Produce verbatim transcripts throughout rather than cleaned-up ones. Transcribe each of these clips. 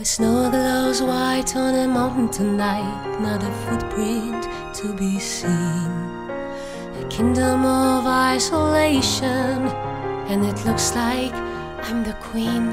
The snow glows white on a mountain tonight, not a footprint to be seen. A kingdom of isolation, and it looks like I'm the queen.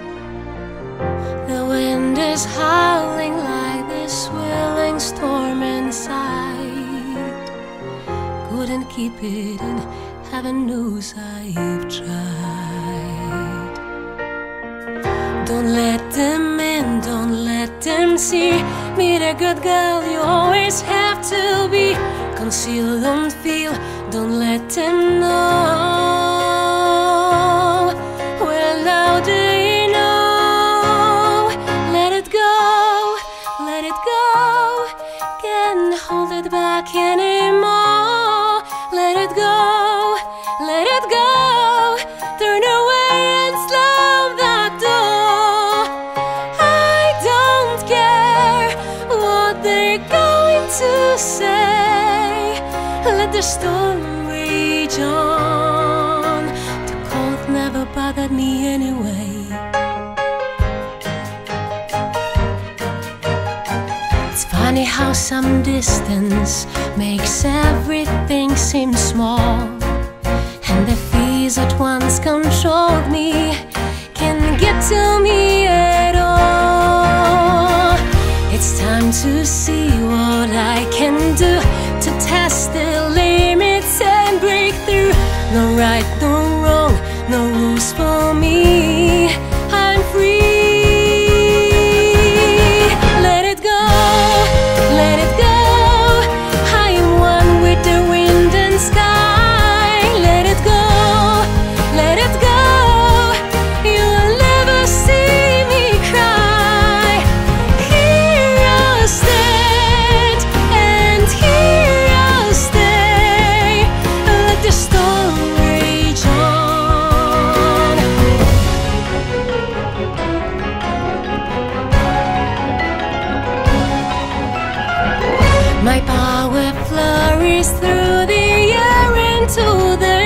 The wind is howling like this swirling storm inside. Couldn't keep it in, heaven knows I've tried. Don't let them in, don't let them see me the good girl you always have to be. Conceal, don't feel, don't let them know. Well, now they know. Let it go, let it go. Can't hold it back anymore. Let it go, let it go. Turn away and slam that door. I don't care what they're going to say. Let the storm rage on. The cold never bothered me anyway. It's funny how some distance makes everything seem small, and the fears that once controlled me can't get to me at all. It's time to see what I can do to test the limits and break through. No right, no wrong, no rules for me. I'm free. Let it go, let it go. I am one with the wind and sky. Let it go, let it go. You'll never see me cry. Here I'll stand, and here I'll stay. Let the storm rage on. My power flurries through the air into the